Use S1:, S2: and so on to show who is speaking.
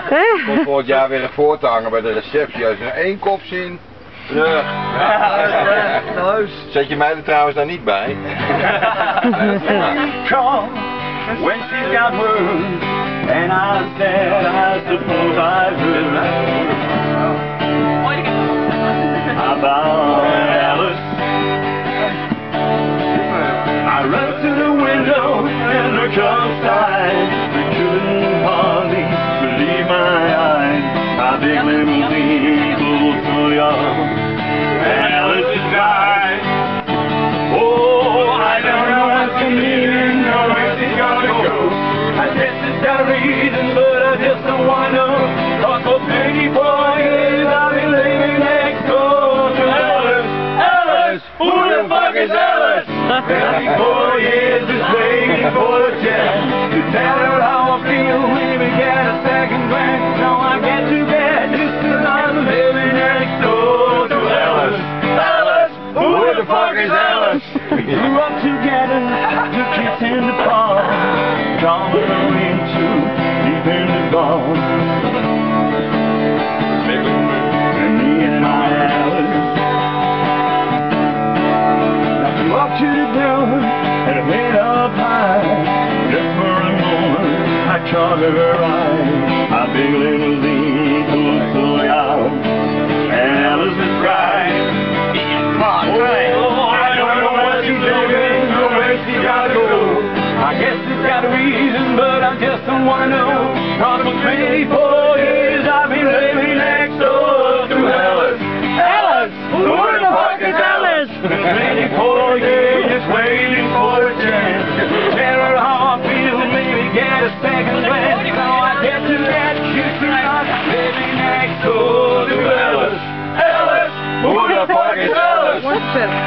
S1: Komt volgend jaar weer een voor te hangen bij de receptie. Als je er één kop zien. Terug. Zet je mij er trouwens daar niet bij?
S2: When she's got words, and I said, I suppose I would. About Alice, I run to the window and look outside. I couldn't hardly believe my eyes. My big limousine pulled so young. Alice is died. Oh, I don't know what she means, or where she's gonna go. I guess it's got a reason, but I just don't wanna know. 'Cause for 24 years I've been living next door to Alice. Alice, who the fuck is Alice? 24 years just waiting for a chance to tell her how I feel. Maybe get a second glance. No, I get too bad just 'cause I'm living next door to Alice. Alice, who the fuck is Alice? We grew up together, took kiss in the park, drawn into deep in the ball. And me and my Alice, now she walked to the door and went up high. Just for a moment, I caught her eye. My big limousine pulled so loud, and Alice was crying. Oh, I don't know what she's doing, or where she gotta go. I guess it's got a reason, but I just don't wanna know. 'Cause for 24 years I've been living next door to Alice. Alice, who the fuck is Alice? 24 years just waiting for a chance to tell her how I feel, maybe get a second glance. Now I get to that kiss tonight, living next door to Alice. Alice, who the fuck is Alice?
S3: What's this?